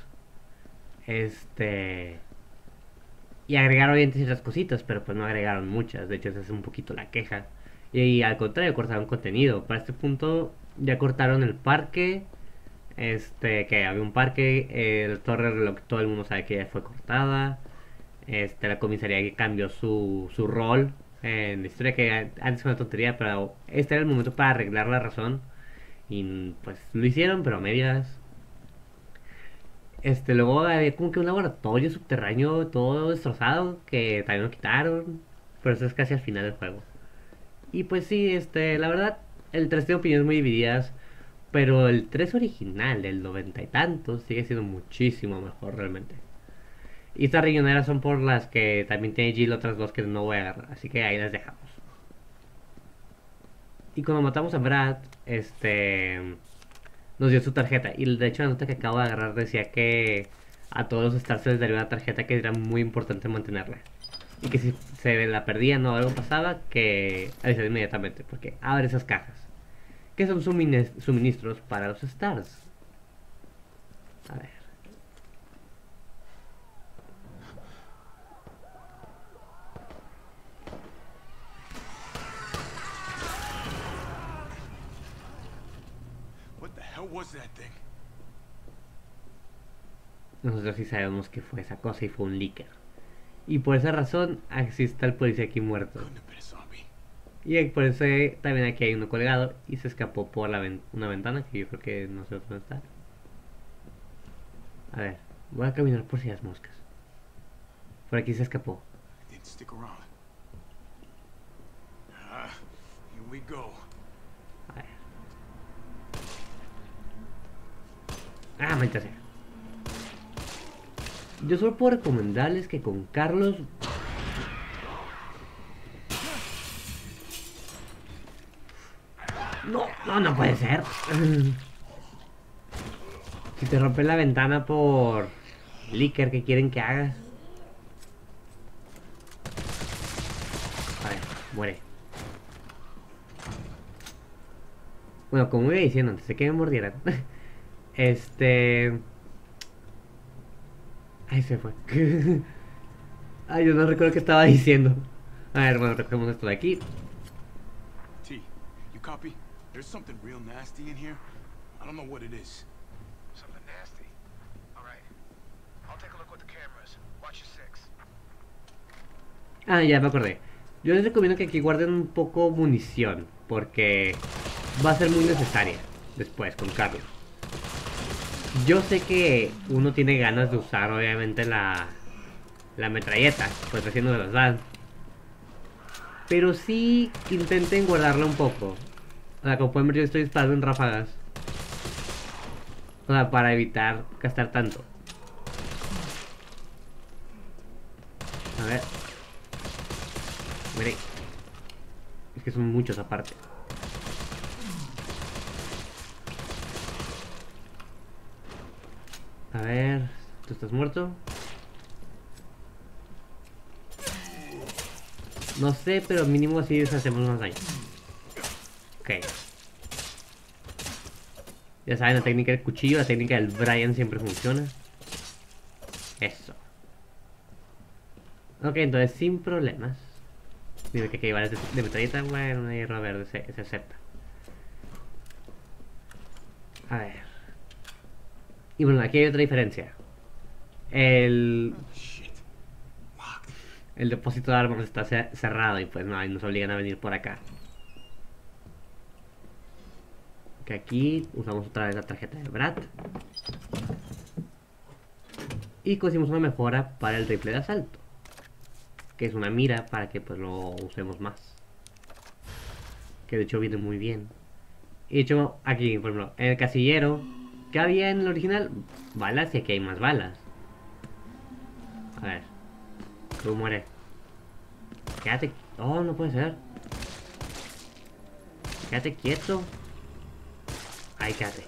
Este, y agregaron obviamente ciertas cositas, pero pues no agregaron muchas. De hecho, esa es un poquito la queja. Y, y al contrario, cortaron contenido. Para este punto ya cortaron el parque. Este, que había un parque. El torre reloj, todo el mundo sabe que ya fue cortada. Este, la comisaría que cambió su, su rol en la historia, que antes fue una tontería, pero este era el momento para arreglar la razón. Y pues lo hicieron, pero a medias. Este, luego había como que un laboratorio subterráneo todo destrozado, que también lo quitaron. Pero eso es casi al final del juego. Y pues sí, este, la verdad, el tres tiene opiniones muy divididas. Pero el tres original, del noventa y tantos, sigue siendo muchísimo mejor realmente. Y estas riñoneras son por las que también tiene Jill otras dos que no voy a agarrar. Así que ahí las dejamos. Y cuando matamos a Brad, este, nos dio su tarjeta. Y de hecho la nota que acabo de agarrar decía que a todos los Stars se les daría una tarjeta, que era muy importante mantenerla. Y que si se la perdían o algo pasaba, que avisar inmediatamente. Porque abre esas cajas, que son suministros para los Stars. A ver. Was that thing? Nosotros sí sabemos que fue esa cosa y fue un leaker. Y por esa razón así está el policía aquí muerto. Y por eso también aquí hay uno colgado y se escapó por la ven una ventana, que yo creo que no sé dónde está. A ver, voy a caminar por si las moscas. Por aquí se escapó. Ah, here we go. Ah, maldita sea. Yo solo puedo recomendarles que con Carlos... No, no, no puede ser. Si te rompe la ventana por leaker, ¿qué quieren que hagas? A ver, muere. Bueno, como iba diciendo antes de que me mordieran. Este... Ay, se fue. Ay, yo no recuerdo qué estaba diciendo. A ver, bueno, recogemos esto de aquí. T, you copy? There's something real nasty in here. I don't know what it is. Something nasty. All right. I'll take a look with the cameras. Watch your six. Ah, ya me acordé. Yo les recomiendo que aquí guarden un poco munición, porque va a ser muy necesaria después con Carlos. Yo sé que uno tiene ganas de usar obviamente la la metralleta, pues recién no se las dan. Pero sí intenten guardarla un poco. O sea, como pueden ver, yo estoy disparando en ráfagas. O sea, para evitar gastar tanto. A ver. Mire. Es que son muchos aparte. A ver, ¿tú estás muerto? No sé, pero mínimo así hacemos más daño. Ok. Ya saben, la técnica del cuchillo, la técnica del Brian siempre funciona. Eso. Ok, entonces sin problemas. Dime que hay que llevar de, de metralleta. Bueno, una hierro verde se, se acepta. A ver. Y bueno, aquí hay otra diferencia. El... El depósito de armas está cerrado y pues no, nos obligan a venir por acá. Que aquí usamos otra vez la tarjeta de Brad. Y conseguimos una mejora para el rifle de asalto, que es una mira para que pues lo usemos más. Que de hecho viene muy bien. Y de hecho aquí, por ejemplo, en el casillero, ¿qué había en el original? Balas, y aquí hay más balas. A ver. Tú muere. Quédate. Oh, no puede ser. Quédate quieto. Ahí quédate.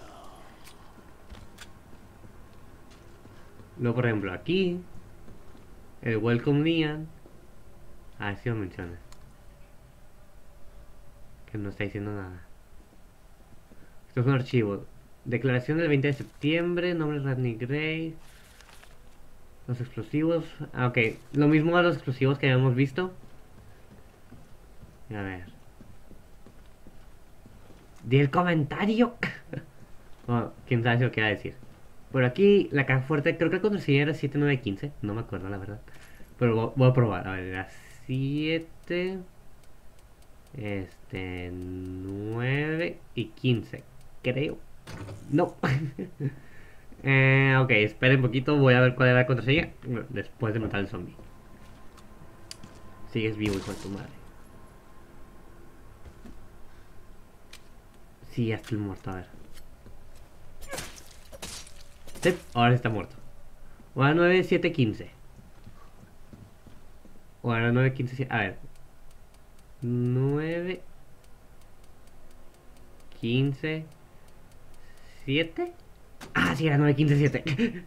Luego, por ejemplo, aquí el welcome Neon. Ah, sí lo menciona. Que no está diciendo nada. Esto es un archivo. Declaración del veinte de septiembre. Nombre Rodney Gray. Los explosivos. Ah, ok. Lo mismo a los explosivos que habíamos visto. A ver. Di el comentario. Oh, quién sabe si lo quiera decir. Por aquí, la caja fuerte. Creo que el contraseña era siete nueve uno cinco. No me acuerdo, la verdad. Pero voy, voy a probar. A ver, era siete. Este. nueve y quince. Creo. No. eh, ok, esperen un poquito. Voy a ver cuál era la contraseña. Después de matar al zombie. Sigues vivo, hijo de tu madre. Sí, ya estoy muerto, a ver. Sí, ahora está muerto. Ahora nueve siete quince. Ahora nueve quince. A ver. nueve quince siete. Ah, sí, era nueve quince siete.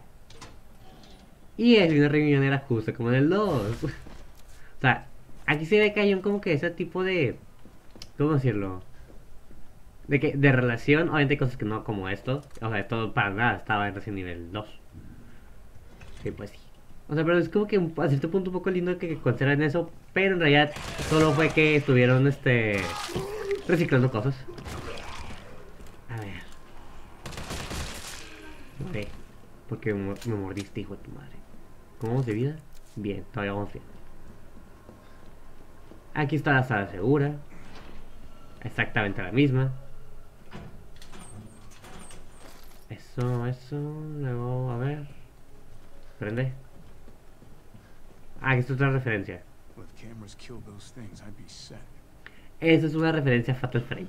Y es una reunión era justo como en el dos. O sea, aquí se ve que hay un como que ese tipo de... ¿Cómo decirlo? De que de relación, obviamente hay cosas que no como esto. O sea, esto para nada estaba en recién nivel dos. Sí, pues sí. O sea, pero es como que a cierto punto un poco lindo que, que conserven eso. Pero en realidad solo fue que estuvieron este reciclando cosas. A ver. Ok. Porque me, me mordiste, hijo de tu madre. ¿Cómo vamos de vida? Bien, todavía vamos bien. Aquí está la sala segura. Exactamente la misma. Eso, eso. Luego, a ver. Prende. Ah, esto es otra referencia. Esa es una referencia a Fatal Frame.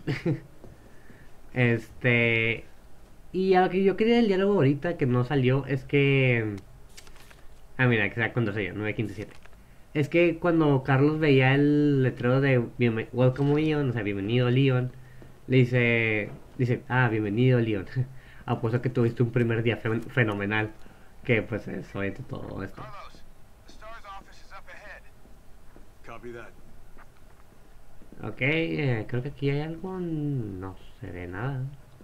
Este. Y a lo que yo quería del diálogo ahorita que no salió es que. Ah, mira, que sea contraseña, nueve quince siete. Es que cuando Carlos veía el letrero de Welcome Leon, o sea, bienvenido Leon, le dice. Dice, ah, bienvenido Leon. Apuesto que tuviste un primer día fen fenomenal. Que pues es obviamente todo esto. Ok, eh, creo que aquí hay algo. No se ve nada.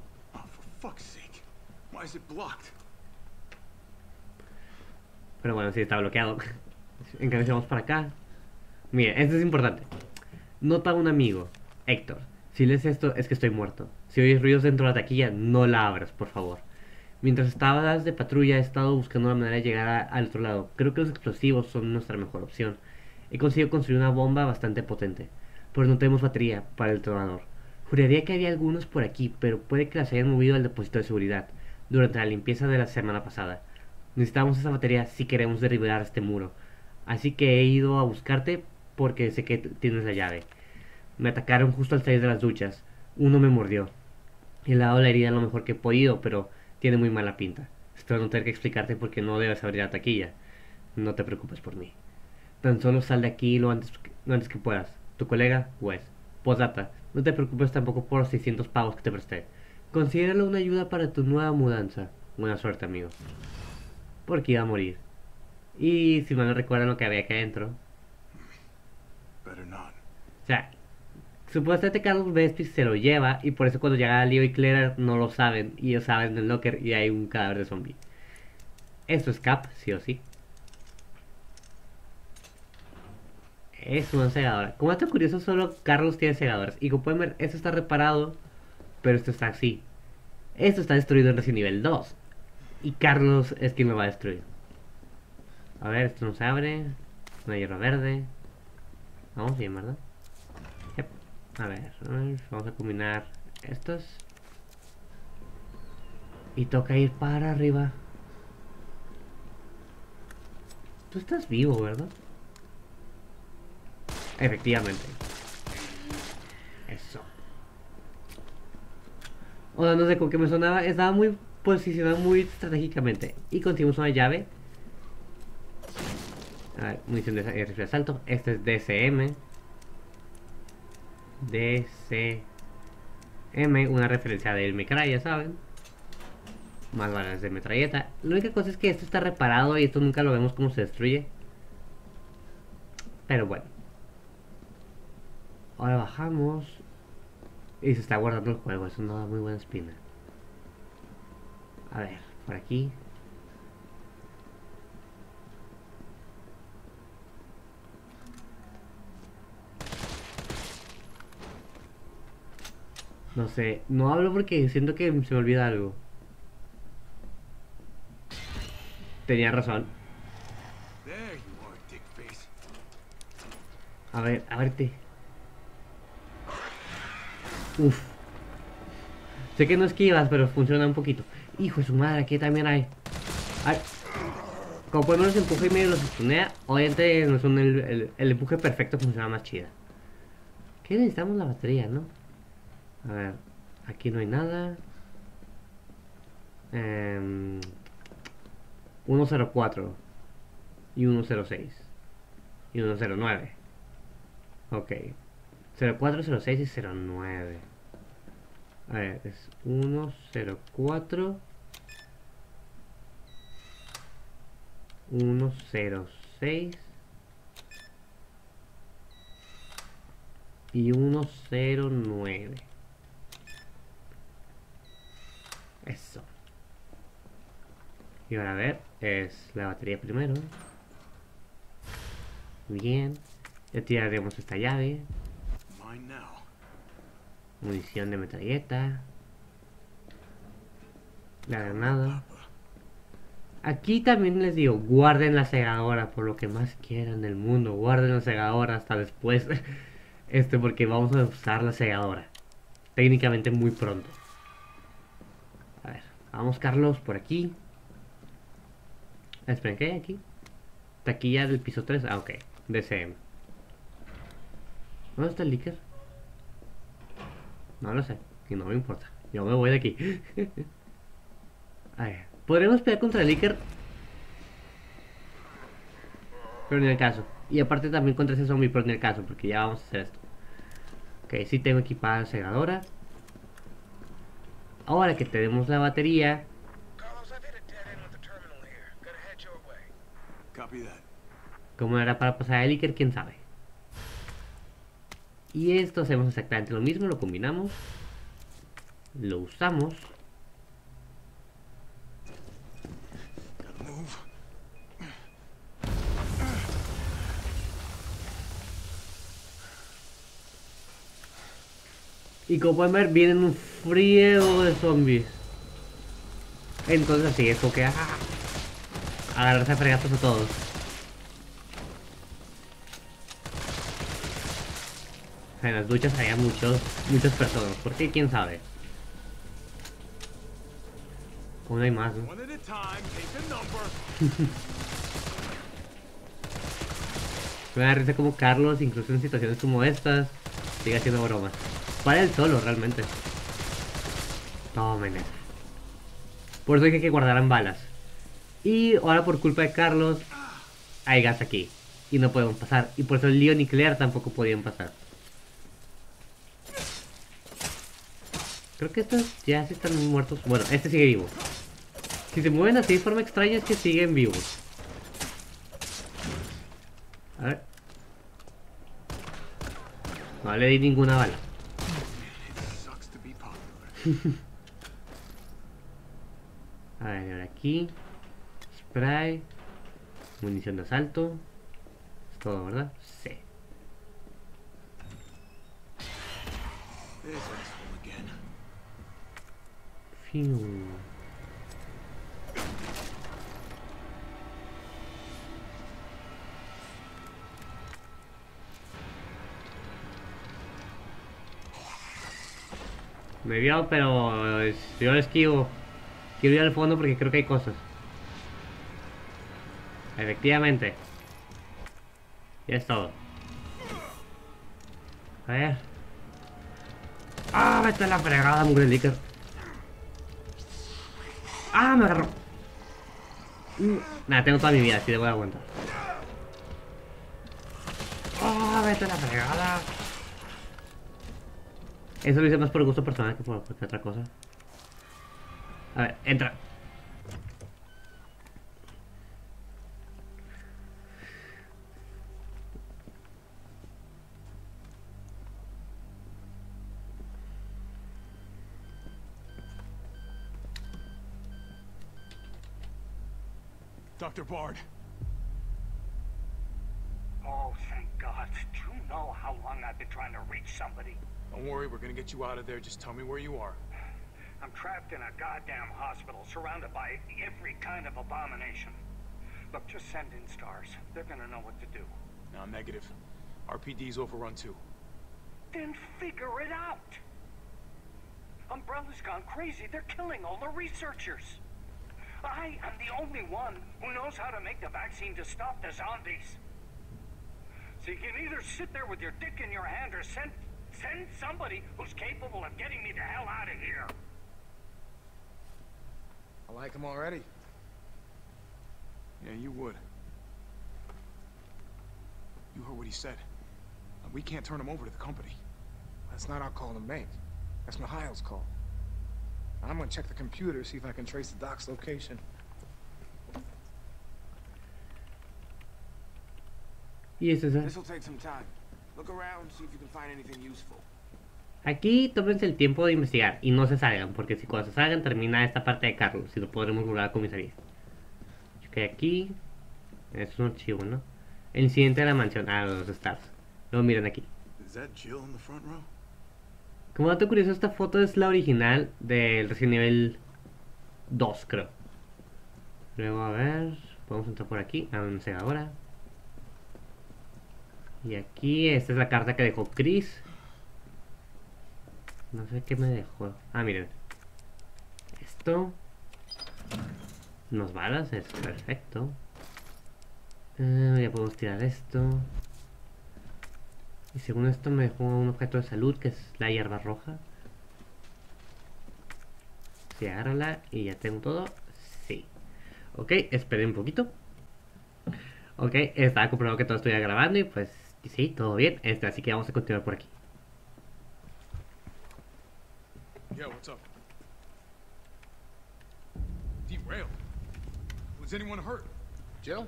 Pero bueno, sí está bloqueado. En cambio, si vamos para acá. Mire, esto es importante. Nota a un amigo, Héctor. Si lees esto, es que estoy muerto. Si oyes ruidos dentro de la taquilla, no la abras, por favor. Mientras estabas de patrulla, he estado buscando la manera de llegar a, al otro lado. Creo que los explosivos son nuestra mejor opción. He conseguido construir una bomba bastante potente, pero no tenemos batería para el tronador. Juraría que había algunos por aquí, pero puede que las hayan movido al depósito de seguridad durante la limpieza de la semana pasada. Necesitamos esa batería si queremos derribar este muro. Así que he ido a buscarte porque sé que tienes la llave. Me atacaron justo al salir de las duchas. Uno me mordió. He dado la herida lo mejor que he podido, pero tiene muy mala pinta. Espero no tener que explicarte por qué no debes abrir la taquilla. No te preocupes por mí. Tan solo sal de aquí lo antes, lo antes que puedas. Tu colega, Wes. Posdata, no te preocupes tampoco por los seiscientos pavos que te presté. Considéralo una ayuda para tu nueva mudanza. Buena suerte, amigo. Porque iba a morir. Y si mal no recuerdan lo que había aquí adentro. O sea, supuestamente Carlos Vespis se lo lleva y por eso cuando llega Leo y Claire no lo saben. Y ellos saben del locker y hay un cadáver de zombie. Esto es Cap, sí o sí. Es una segadora. Como dato curioso, solo Carlos tiene segadoras. Y como pueden ver, esto está reparado, pero esto está así. Esto está destruido en Resident Evil dos. Y Carlos es quien lo va a destruir. A ver, esto no se abre. Una hierba verde. Vamos bien, ¿verdad? Yep. A ver, vamos a combinar estos. Y toca ir para arriba. Tú estás vivo, ¿verdad? Efectivamente. Eso. O sea, no sé con qué me sonaba. Estaba muy posicionado muy estratégicamente. Y conseguimos una llave. A ver, munición de rifle de asalto. Este es D C M. D C M, una referencia del Mecray, ya saben. Más balas de metralleta. La única cosa es que esto está reparado y esto nunca lo vemos cómo se destruye. Pero bueno. Ahora bajamos. Y se está guardando el juego, eso no da muy buena espina. A ver, por aquí. No sé, no hablo porque siento que se me olvida algo. Tenía razón. A ver, a verte. Uf. Sé que no esquivas, pero funciona un poquito. Hijo de su madre, aquí también hay. Ay. Como pueden ver, los empuje y medio los stunea. Obviamente no son el, el, el empuje perfecto, funciona más chida. ¿Qué necesitamos? La batería, ¿no? A ver, aquí no hay nada. Eh, ciento cuatro y ciento seis y ciento nueve. Ok, cero cuatro, cero seis y cero nueve. A ver, es ciento cuatro, ciento seis y ciento nueve. Eso. Y ahora a ver, es la batería primero. Bien. Ya tiraremos esta llave. Munición de metralleta. La granada. Aquí también les digo, guarden la segadora por lo que más quieran del mundo. Guarden la segadora hasta después. Este, porque vamos a usar la segadora técnicamente muy pronto. A ver, vamos Carlos por aquí. Esperen, ¿qué hay aquí? Taquilla del piso tres. Ah, ok. D C M. ¿Dónde está el Licker? No lo sé. Y no me importa. Yo me voy de aquí. A ver. Podremos pelear contra el Licker, pero ni el caso. Y aparte también contra ese zombie, pero ni el caso, porque ya vamos a hacer esto. Ok, sí tengo equipada la segadora. Ahora que tenemos la batería. ¿Cómo era para pasar el Licker? ¿Quién sabe? Y esto hacemos exactamente lo mismo, lo combinamos. Lo usamos. Y como pueden ver, vienen un friego de zombies. Entonces así es como que ¡ah! Agarrarse a fregatos a todos. En las duchas había muchos, muchas personas. ¿Por qué? ¿Quién sabe? Aún hay más, ¿no? Me da risa como Carlos, incluso en situaciones como estas, sigue haciendo bromas. Para él solo, realmente. Tomen eso. Por eso dije que guardaran balas. Y ahora por culpa de Carlos, hay gas aquí. Y no podemos pasar. Y por eso el lío nuclear tampoco podían pasar. Creo que estos ya sí están muertos. Bueno, este sigue vivo. Si se mueven así de forma extraña es que siguen vivos. A ver. No le di ninguna bala. A ver, ahora aquí. Spray. Munición de asalto. Es todo, ¿verdad? Sí. Fiu. Me vio, pero eh, yo lo esquivo. Quiero ir al fondo porque creo que hay cosas. Efectivamente. Ya es todo. A ver. Ah, vete a la fregada, mugre Licker. Ah, me agarró. Uh, nada, tengo toda mi vida, así de voy a aguantar. Ah, vete a la fregada. Eso lo hice más por gusto personal que por cualquier otra cosa. A ver, entra. Doctor Bard. Oh, thank God. Do you know how long I've been trying to reach somebody? Don't worry, we're gonna get you out of there. Just tell me where you are. I'm trapped in a goddamn hospital, surrounded by every kind of abomination. Look, just send in stars. They're gonna know what to do. No, negative. R P D's overrun too. Then figure it out! Umbrella's gone crazy. They're killing all the researchers. I am the only one who knows how to make the vaccine to stop the zombies. So you can either sit there with your dick in your hand or send send somebody who's capable of getting me the hell out of here. I like him already. Yeah, you would. You heard what he said. We can't turn him over to the company. That's not our call to make. That's Mikhail's call. I'm gonna check the computer, see if I can trace the doc's location. Y eso es. This'll take some time. Look around, see if you can find anything useful. Aquí tómense el tiempo de investigar y no se salgan, porque si cuando se salgan termina esta parte de Carlos y no podremos volver a la comisaría. Ok, aquí es un archivo, ¿no? El incidente de la mansión. Ah, los stars. Luego miren aquí. Is that Jill in the front row? Como dato curioso, esta foto es la original del Resident Evil dos, creo. Luego, a ver, podemos entrar por aquí, a ver, no sé ahora. Y aquí, esta es la carta que dejó Chris. No sé qué me dejó. Ah, miren. Esto. Unos balas, es perfecto. Eh, ya podemos tirar esto. Y según esto me dejó un objeto de salud, que es la hierba roja. Sí, agárrala y ya tengo todo. Sí. Ok, esperé un poquito. Ok, estaba comprobado que todo estuviera grabando y pues sí, todo bien. Este, así que vamos a continuar por aquí. Yeah, what's up? Derailed. Was anyone hurt? Jill?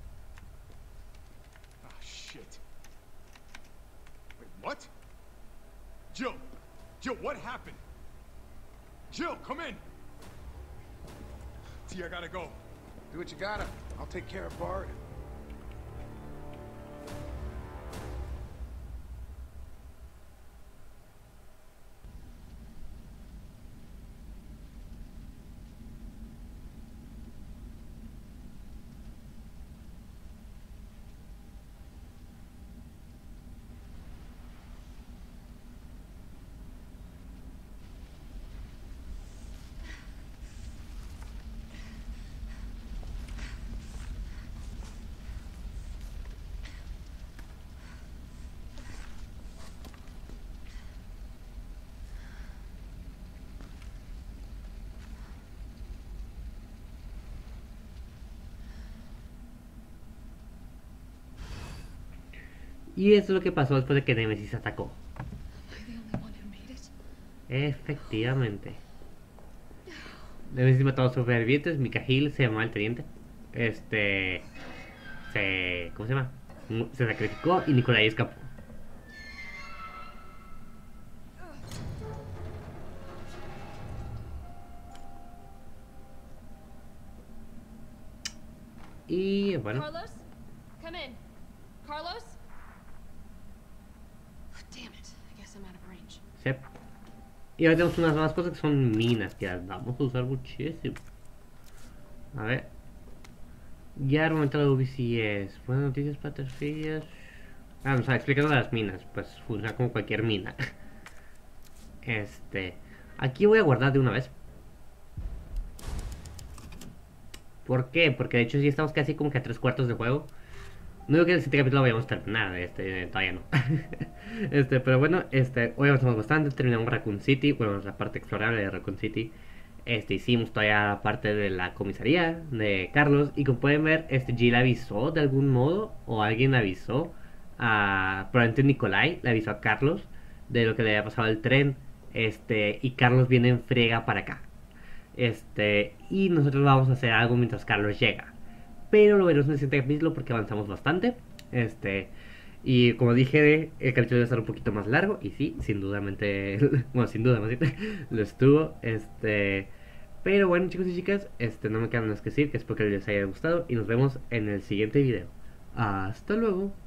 Ah, shit. Wait, what? Jill! Jill, what happened? Jill, come in! T, I gotta go. Do what you gotta. I'll take care of Bard. Y eso es lo que pasó después de que Nemesis atacó. Efectivamente. Nemesis mató a los supervivientes. Mikhail se llamaba el teniente. Este... Se... ¿Cómo se llama? Se sacrificó y Nikolai escapó. Y bueno. Carlos? Come in. Carlos? Damn it. I guess I'm out of range. Yep. Y ahora tenemos unas nuevas cosas que son minas, que las vamos a usar muchísimo. A ver. Ya argumento de U B C es. Buenas noticias para terfillas. Ah, nos está explicando las minas. Pues funciona como cualquier mina. Este. Aquí voy a guardar de una vez. ¿Por qué? Porque de hecho sí estamos casi como que a tres cuartos de juego. No digo que en el siguiente capítulo vayamos a terminar, este, todavía no. Este, pero bueno, este, hoy avanzamos bastante, terminamos Raccoon City, bueno, la parte explorable de Raccoon City. Este, hicimos todavía la parte de la comisaría de Carlos. Y como pueden ver, este, Jill avisó de algún modo, o alguien avisó a, probablemente Nikolai, le avisó a Carlos de lo que le había pasado al tren. Este, y Carlos viene en friega para acá. Este, y nosotros vamos a hacer algo mientras Carlos llega. Pero lo veremos en el siguiente capítulo porque avanzamos bastante. Este, y como dije, el capítulo va a estar un poquito más largo. Y sí, sin dudamente, bueno, sin duda más bien, lo estuvo. Este, pero bueno, chicos y chicas, este, no me queda más que decir que espero que les haya gustado. Y nos vemos en el siguiente video. Hasta luego.